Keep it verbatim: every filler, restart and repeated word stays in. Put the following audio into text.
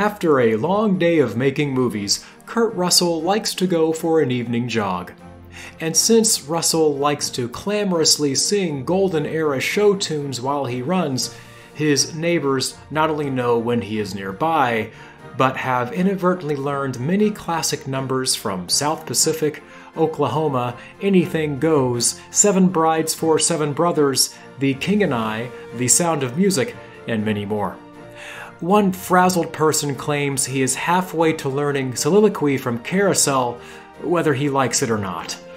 After a long day of making movies, Kurt Russell likes to go for an evening jog. And since Russell likes to clamorously sing Golden Era show tunes while he runs, his neighbors not only know when he is nearby, but have inadvertently learned many classic numbers from South Pacific, Oklahoma, Anything Goes, Seven Brides for Seven Brothers, The King and I, The Sound of Music, and many more. One frazzled person claims he is halfway to learning soliloquy from Carousel, whether he likes it or not.